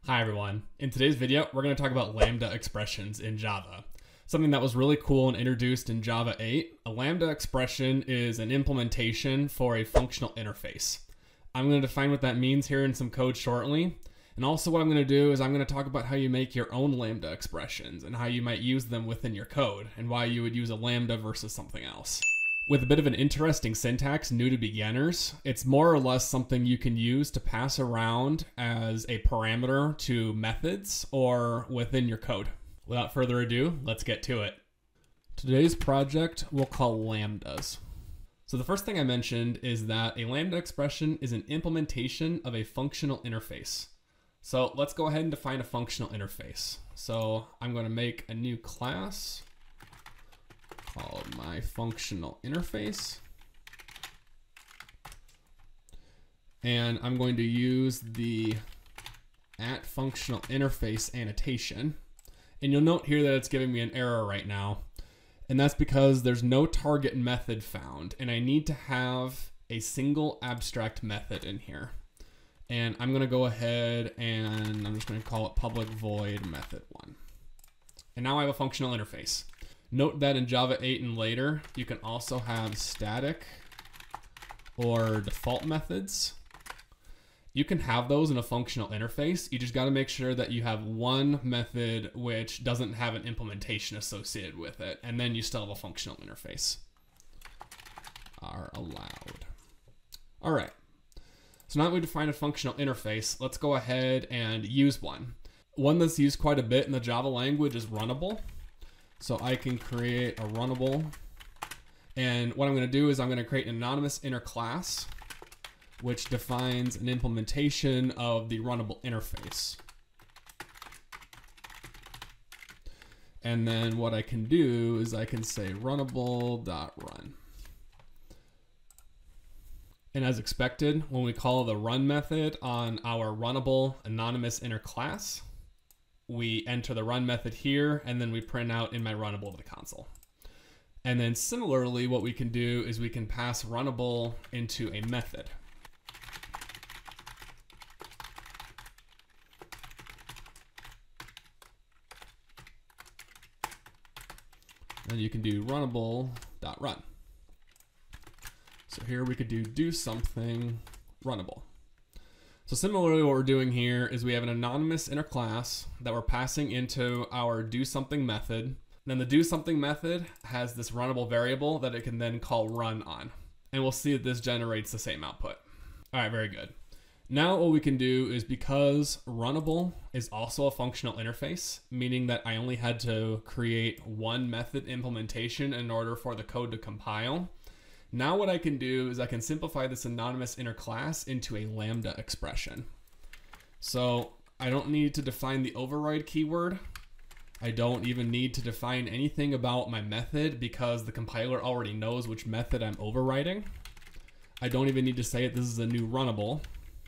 Hi everyone. In today's video, we're going to talk about Lambda expressions in Java. Something that was really cool and introduced in Java 8. A Lambda expression is an implementation for a functional interface. I'm going to define what that means here in some code shortly. And also what I'm going to do is I'm going to talk about how you make your own Lambda expressions and how you might use them within your code and why you would use a Lambda versus something else. With a bit of an interesting syntax new to beginners, it's more or less something you can use to pass around as a parameter to methods or within your code. Without further ado, let's get to it. Today's project we'll call Lambdas. So the first thing I mentioned is that a Lambda expression is an implementation of a functional interface. So let's go ahead and define a functional interface. So I'm going to make a new class called my functional interface. And I'm going to use the @functional interface annotation. And you'll note here that it's giving me an error right now. And that's because there's no target method found. And I need to have a single abstract method in here. And I'm going to go ahead and I'm just going to call it public void method1. And now I have a functional interface. Note that in Java 8 and later, you can also have static or default methods. You can have those in a functional interface. You just got to make sure that you have one method which doesn't have an implementation associated with it, and then you still have a functional interface. Are allowed. All right. So now that we define a functional interface, let's go ahead and use one. One that's used quite a bit in the Java language is runnable. So I can create a runnable, and what I'm going to do is I'm going to create an anonymous inner class, which defines an implementation of the runnable interface. And then what I can do is I can say runnable.run. And as expected, when we call the run method on our runnable anonymous inner class, we enter the run method here, and then we print out in my runnable to the console. And then similarly, what we can do is we can pass runnable into a method. And you can do runnable.run. So here we could do something runnable. So similarly, what we're doing here is we have an anonymous inner class that we're passing into our doSomething method. Then the doSomething method has this runnable variable that it can then call run on. And we'll see that this generates the same output. All right, very good. Now what we can do is, because runnable is also a functional interface, meaning that I only had to create one method implementation in order for the code to compile. Now what I can do is I can simplify this anonymous inner class into a Lambda expression. So I don't need to define the override keyword. I don't even need to define anything about my method because the compiler already knows which method I'm overriding. I don't even need to say it, this is a new runnable.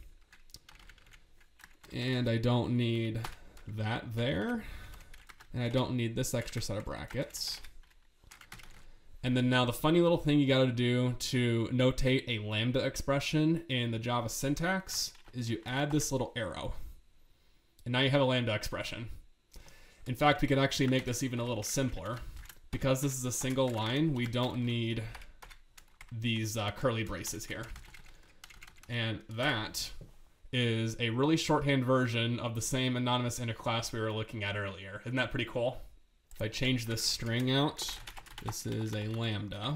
And I don't need that there. And I don't need this extra set of brackets. And then now the funny little thing you got to do to notate a Lambda expression in the Java syntax is you add this little arrow. And now you have a Lambda expression. In fact, we can actually make this even a little simpler. Because this is a single line, we don't need these curly braces here. And that is a really shorthand version of the same anonymous inner class we were looking at earlier. Isn't that pretty cool? If I change this string out, this is a Lambda.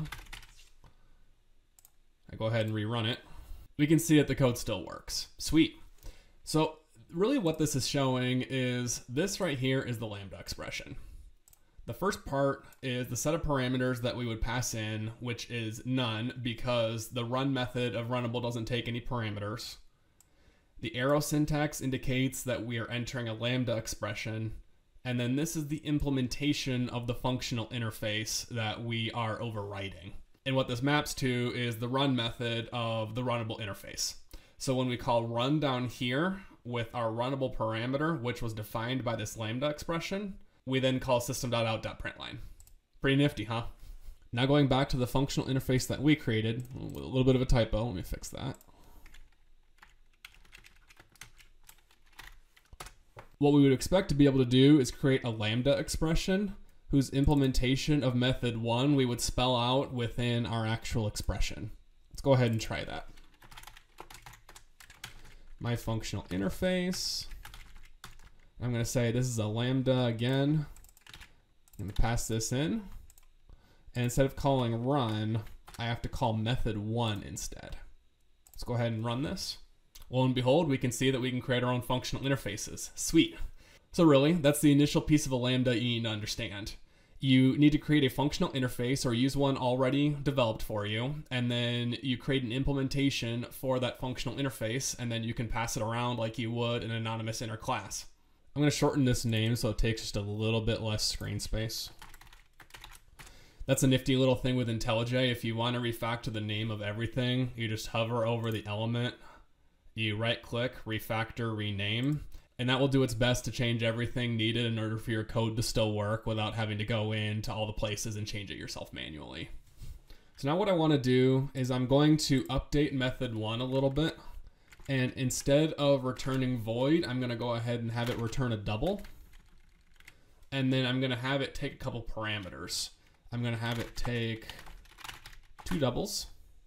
I go ahead and rerun it. We can see that the code still works. Sweet. So really what this is showing is this right here is the Lambda expression. The first part is the set of parameters that we would pass in, which is none because the run method of runnable doesn't take any parameters. The arrow syntax indicates that we are entering a Lambda expression. And then this is the implementation of the functional interface that we are overriding. And what this maps to is the run method of the runnable interface. So when we call run down here with our runnable parameter, which was defined by this Lambda expression, we then call system.out.println. Pretty nifty, huh? Now going back to the functional interface that we created, with a little bit of a typo, let me fix that. what we would expect to be able to do is create a Lambda expression whose implementation of method 1 we would spell out within our actual expression. Let's go ahead and try that. My functional interface. I'm going to say this is a Lambda again. I'm going to pass this in. And instead of calling run, I have to call method 1 instead. Let's go ahead and run this. Lo and behold, we can see that we can create our own functional interfaces. Sweet. So really, that's the initial piece of a Lambda you need to understand. You need to create a functional interface or use one already developed for you, and then you create an implementation for that functional interface, and then you can pass it around like you would an anonymous inner class. I'm going to shorten this name so it takes just a little bit less screen space. That's a nifty little thing with IntelliJ. If you want to refactor the name of everything, you just hover over the element, you right-click, refactor, rename, and that will do its best to change everything needed in order for your code to still work without having to go into all the places and change it yourself manually. So now what I want to do is I'm going to update method 1 a little bit. And instead of returning void, I'm going to go ahead and have it return a double. And then I'm going to have it take a couple parameters. I'm going to have it take 2 doubles.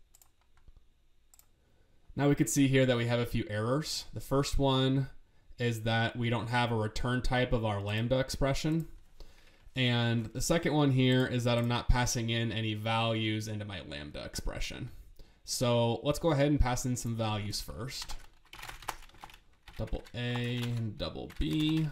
Now we can see here that we have a few errors. The first one is that we don't have a return type of our Lambda expression. And the second one here is that I'm not passing in any values into my Lambda expression. So let's go ahead and pass in some values first. Double A and double B.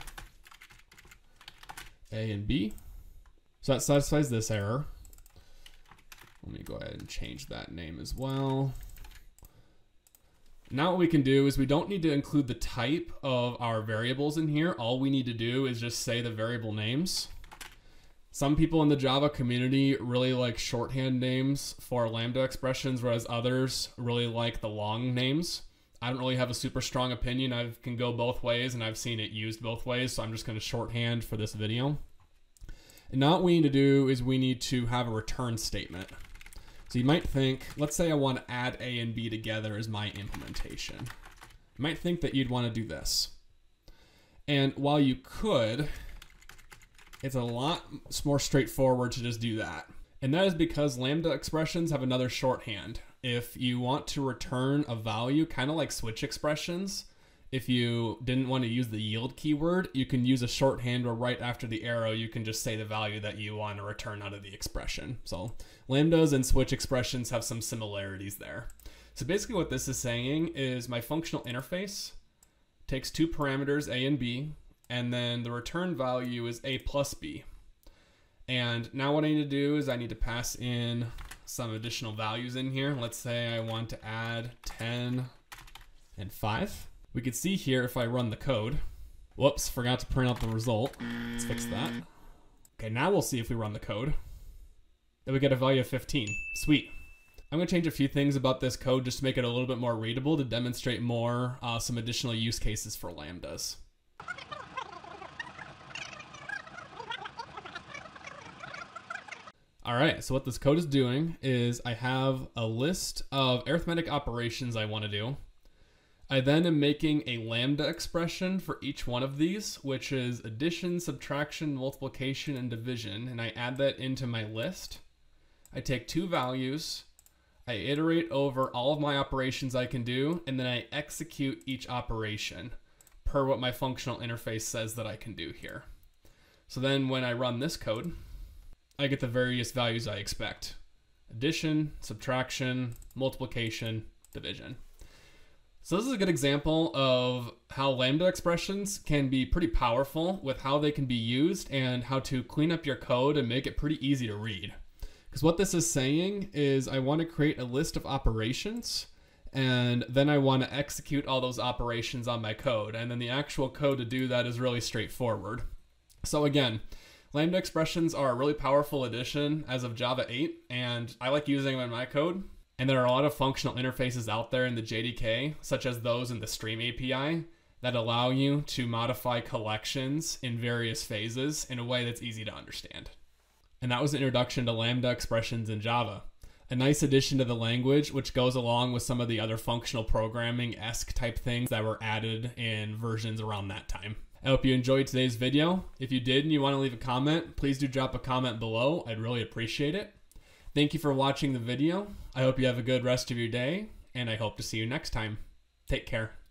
A and B. So that satisfies this error. Let me go ahead and change that name as well. Now what we can do is we don't need to include the type of our variables in here. All we need to do is just say the variable names. Some people in the Java community really like shorthand names for Lambda expressions, whereas others really like the long names. I don't really have a super strong opinion. I can go both ways, and I've seen it used both ways, so I'm just going to shorthand for this video. And now what we need to do is we need to have a return statement. So you might think, let's say I want to add A and B together as my implementation. You might think that you'd want to do this. And while you could, it's a lot more straightforward to just do that. And that is because Lambda expressions have another shorthand. If you want to return a value, kind of like switch expressions, if you didn't want to use the yield keyword, you can use a shorthand where right after the arrow, you can just say the value that you want to return out of the expression. So Lambdas and switch expressions have some similarities there. So basically what this is saying is my functional interface takes 2 parameters, A and B, and then the return value is A plus B. And now what I need to do is I need to pass in some additional values in here. Let's say I want to add 10 and 5. We could see here if I run the code. Whoops, forgot to print out the result. Let's fix that. Okay, now we'll see if we run the code. Then we get a value of 15. Sweet. I'm going to change a few things about this code just to make it a little bit more readable to demonstrate more some additional use cases for Lambdas. All right, so what this code is doing is I have a list of arithmetic operations I want to do. I then am making a Lambda expression for each one of these, which is addition, subtraction, multiplication, and division, and I add that into my list. I take 2 values, I iterate over all of my operations I can do, and then I execute each operation per what my functional interface says that I can do here. So then when I run this code, I get the various values I expect. Addition, subtraction, multiplication, division. So this is a good example of how Lambda expressions can be pretty powerful with how they can be used and how to clean up your code and make it pretty easy to read. Because what this is saying is I want to create a list of operations and then I want to execute all those operations on my code. And then the actual code to do that is really straightforward. So again, Lambda expressions are a really powerful addition as of Java 8, and I like using them in my code. And there are a lot of functional interfaces out there in the JDK, such as those in the Stream API, that allow you to modify collections in various phases in a way that's easy to understand. And that was an introduction to Lambda expressions in Java. A nice addition to the language, which goes along with some of the other functional programming-esque type things that were added in versions around that time. I hope you enjoyed today's video. If you did and you want to leave a comment, please do drop a comment below. I'd really appreciate it. Thank you for watching the video. I hope you have a good rest of your day, and I hope to see you next time. Take care.